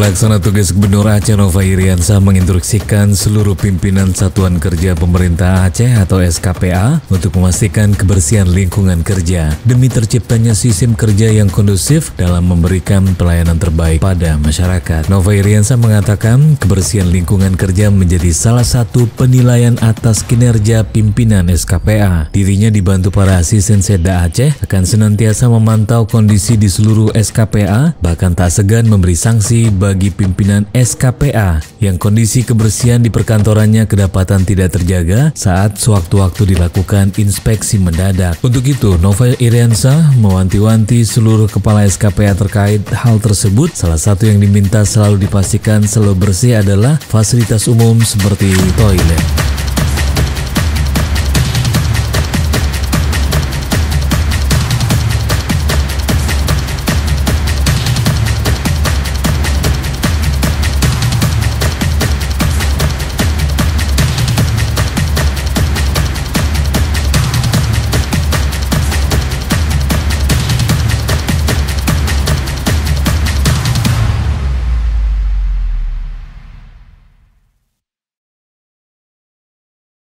Pelaksana tugas Gubernur Aceh Nova Iriansah menginstruksikan seluruh pimpinan Satuan Kerja Pemerintah Aceh atau SKPA untuk memastikan kebersihan lingkungan kerja demi terciptanya sistem kerja yang kondusif dalam memberikan pelayanan terbaik pada masyarakat. Nova Iriansah mengatakan kebersihan lingkungan kerja menjadi salah satu penilaian atas kinerja pimpinan SKPA. Dirinya dibantu para asisten Setda Aceh akan senantiasa memantau kondisi di seluruh SKPA, bahkan tak segan memberi sanksi bagi pimpinan SKPA yang kondisi kebersihan di perkantorannya kedapatan tidak terjaga saat sewaktu-waktu dilakukan inspeksi mendadak. Untuk itu, Nova Iriansah mewanti-wanti seluruh kepala SKPA terkait hal tersebut. Salah satu yang diminta selalu dipastikan selalu bersih adalah fasilitas umum seperti toilet.